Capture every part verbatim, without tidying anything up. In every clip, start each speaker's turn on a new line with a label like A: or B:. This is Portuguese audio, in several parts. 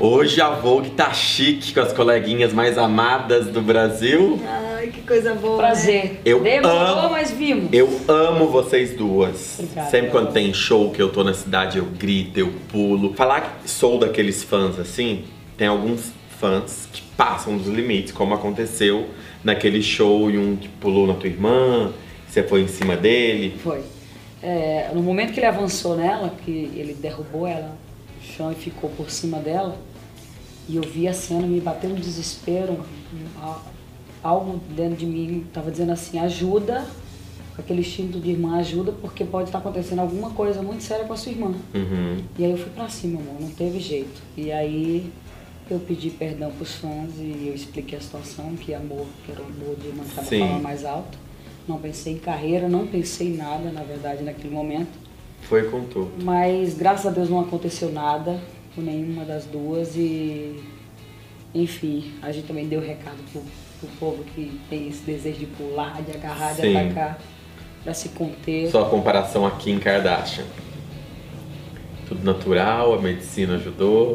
A: Hoje a Vogue tá chique com as coleguinhas mais amadas do Brasil.
B: Ai, que coisa boa.
C: Prazer.
B: Né?
A: Eu
C: Demorou,
A: amo,
C: mas vimos.
A: Eu amo vocês duas.
C: Obrigada.
A: Sempre quando tem show que eu tô na cidade, eu grito, eu pulo. Falar que sou daqueles fãs assim, tem alguns fãs que passam dos limites, como aconteceu naquele show e um que pulou na tua irmã, você foi em cima dele.
C: Foi. É, no momento que ele avançou nela, que ele derrubou ela no chão e ficou por cima dela, e eu vi a cena, me bateu um desespero, um, algo dentro de mim estava dizendo assim, ajuda, aquele instinto de irmã, ajuda, porque pode estar acontecendo alguma coisa muito séria com a sua irmã.
A: Uhum.
C: E aí eu fui pra cima, amor, não teve jeito. E aí eu pedi perdão pros fãs e eu expliquei a situação, que amor, que era o amor de irmã que estava falando mais alto. Não pensei em carreira, não pensei em nada, na verdade, naquele momento.
A: Foi com tudo.
C: Mas, graças a Deus, não aconteceu nada com nenhuma das duas e, enfim, a gente também deu recado pro, pro povo que tem esse desejo de pular, de agarrar, de
A: Sim.
C: atacar, pra se conter.
A: Só a comparação aqui em Kardashian. Tudo natural, a medicina ajudou.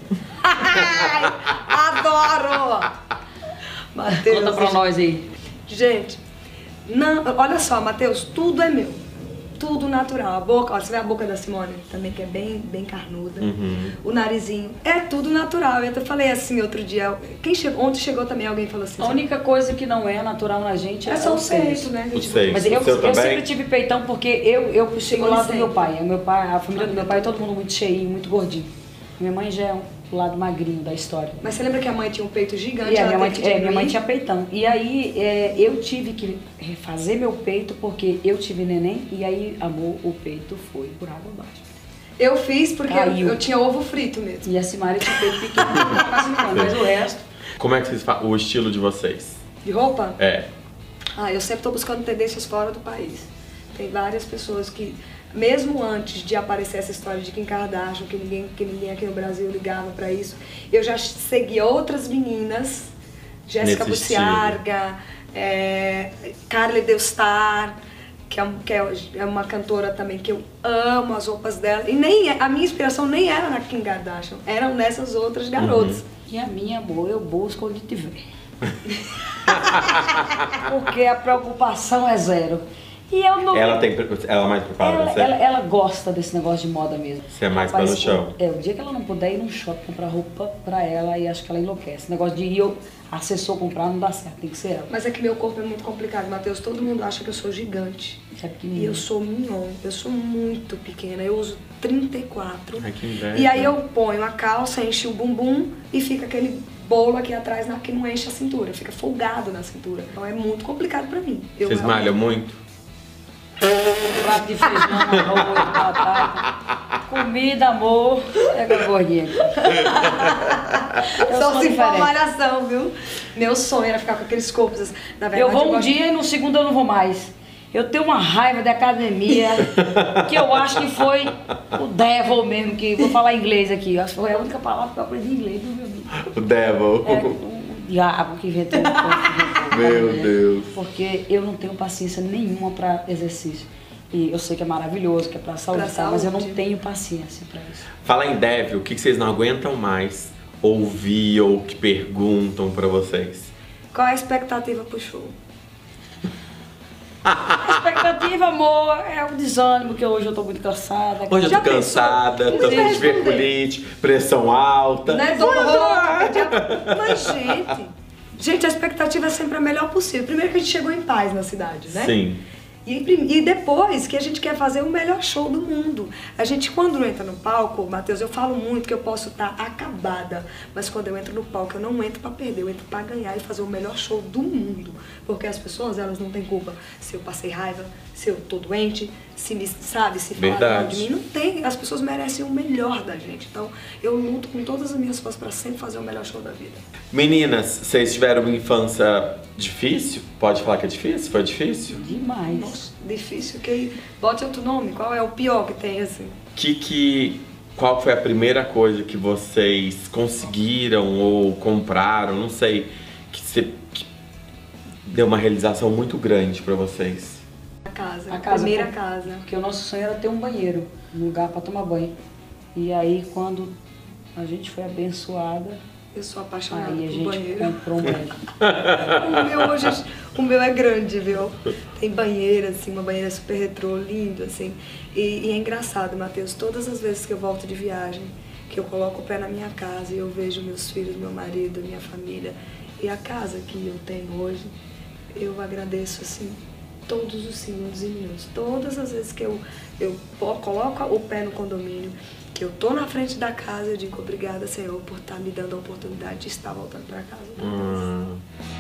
B: Ai, adoro! Matheus,
C: Conta pra nós aí.
B: Gente, não, olha só, Matheus, tudo é meu. Tudo natural. A boca, ó, você vê a boca da Simone também, que é bem, bem carnuda.
A: Uhum.
B: O narizinho, é tudo natural. Eu até falei assim outro dia, quem chegou, ontem chegou também alguém e falou assim...
C: A única coisa que não é natural na gente é,
B: é só o
C: seio.
B: peito, né?
A: O seio.
C: Mas eu,
A: O seu
C: eu
A: também?
C: sempre tive peitão porque eu, eu puxei o
B: Ficou
C: lado do
B: sempre.
C: meu pai. O meu pai. A família do meu pai é todo mundo muito cheinho, muito gordinho. Minha mãe já é um o lado magrinho da história.
B: Mas você lembra que a mãe tinha um peito gigante?
C: E a
B: ela
C: minha, mãe,
B: teve que
C: é, minha mãe
B: diminuir?
C: tinha peitão. E aí é, eu tive que refazer meu peito porque eu tive neném e aí, amor, o peito foi por água abaixo.
B: Eu fiz porque eu,
C: Caiu.
B: eu tinha ovo frito mesmo.
C: E a Simária tinha peito pequeno, mas o resto...
A: Como é que vocês fazem o estilo de vocês?
B: De roupa?
A: É.
B: Ah, eu sempre tô buscando tendências fora do país. Tem várias pessoas que, mesmo antes de aparecer essa história de Kim Kardashian, que ninguém, que ninguém aqui no Brasil ligava pra isso, eu já seguia outras meninas, Jéssica
A: Nesse
B: Buciarga, é, Carly Deustar, que, é, que é, é uma cantora também que eu amo as roupas dela. E nem é- a minha inspiração nem era na Kim Kardashian, eram nessas outras garotas.
A: Uhum.
C: E a minha, amor, eu busco onde tiver. Porque a preocupação é zero. E eu não...
A: Ela tem ela é mais preparada
C: Ela,
A: pra você?
C: ela, ela gosta desse negócio de moda mesmo.
A: Você é mais pé
C: Mas,
A: no chão.
C: É, o dia que ela não puder ir num shopping comprar roupa pra ela, e acho que ela enlouquece. O negócio de ir, eu, assessor comprar, não dá certo, tem que ser ela.
B: Mas é que meu corpo é muito complicado, Matheus. Todo mundo acha que eu sou gigante.
C: É
B: E
C: pequenininho.
B: eu sou mignon, eu sou muito pequena, eu uso trinta e quatro.
A: Ai, que inveja.
B: E aí eu ponho a calça, enche o bumbum e fica aquele bolo aqui atrás na- que não enche a cintura, fica folgado na cintura. Então é muito complicado pra mim. Eu
A: Vocês
B: realmente-
A: malham muito?
C: Prato de feijão, arroz, batata, comida, amor, pega a gordinha aqui. Eu
B: Só
C: sou
B: se for
C: diferente.
B: malhação, viu? Meu sonho era ficar com aqueles corpos. assim. Na verdade,
C: Eu vou um
B: gosto-
C: dia e no segundo eu não vou mais. Eu tenho uma raiva da academia, que eu acho que foi o devil mesmo, que vou falar inglês aqui. Acho que foi a única palavra que eu aprendi em inglês, viu, meu amigo?
A: O devil.
C: É o diabo que inventou. o povo que inventou
A: Meu
C: academia.
A: Deus.
C: Porque eu não tenho paciência nenhuma para exercício. E eu sei que é maravilhoso, que é pra saúde,
B: Pra
C: tá? Mas eu não
B: saúde.
C: tenho paciência para isso.
A: Fala em devil, o que que vocês não aguentam mais ouvir ou que perguntam pra vocês?
B: Qual é a expectativa pro show?
C: A expectativa, amor, é o desânimo, que hoje eu tô muito cansada.
A: Hoje eu
B: Já
A: tô cansada,
B: pensou?
A: tô
B: Não
A: com
B: sei responder.
A: diverculite, pressão alta.
B: Né,
A: Vou
B: doutor?
A: entrar.
B: Mas, gente, gente, a expectativa é sempre a melhor possível. Primeiro que a gente chegou em paz na cidade, né?
A: Sim.
B: E, prim- e depois que a gente quer fazer o melhor show do mundo. A gente, quando entra no palco, Matheus, eu falo muito que eu posso estar acabada, mas quando eu entro no palco, eu não entro pra perder, eu entro pra ganhar e fazer o melhor show do mundo. Porque as pessoas, elas não têm culpa se eu passei raiva, se eu tô doente, se me, sabe, se falar mal
A: Verdade.
B: de mim. Não tem, as pessoas merecem o melhor da gente. Então, eu luto com todas as minhas forças pra sempre fazer o melhor show da vida.
A: Meninas, vocês tiveram uma infância difícil? Pode falar que é difícil? Foi difícil?
C: Demais.
B: Nossa, difícil que... Bote outro nome, qual é o pior que tem, assim?
A: Que que qual foi a primeira coisa que vocês conseguiram ou compraram, não sei, que, você, que deu uma realização muito grande pra vocês?
B: A casa,
C: A casa,
B: primeira
C: por-
B: casa.
C: Porque o nosso sonho era ter um banheiro, um lugar para tomar banho. E aí, quando a gente foi abençoada.
B: Eu sou apaixonada
C: Aí a
B: por
C: gente
B: banheiro.
C: comprou um banheiro.
B: O meu hoje, o meu é grande, viu? Tem banheira, assim, uma banheira super retrô, lindo, assim. E, e é engraçado, Matheus, todas as vezes que eu volto de viagem, que eu coloco o pé na minha casa e eu vejo meus filhos, meu marido, minha família e a casa que eu tenho hoje, eu agradeço, assim, todos os segundos e minutos. Todas as vezes que eu, eu coloco o pé no condomínio, que eu tô na frente da casa, eu digo obrigada, Senhor, por estar me dando a oportunidade de estar voltando para casa.
A: Hum.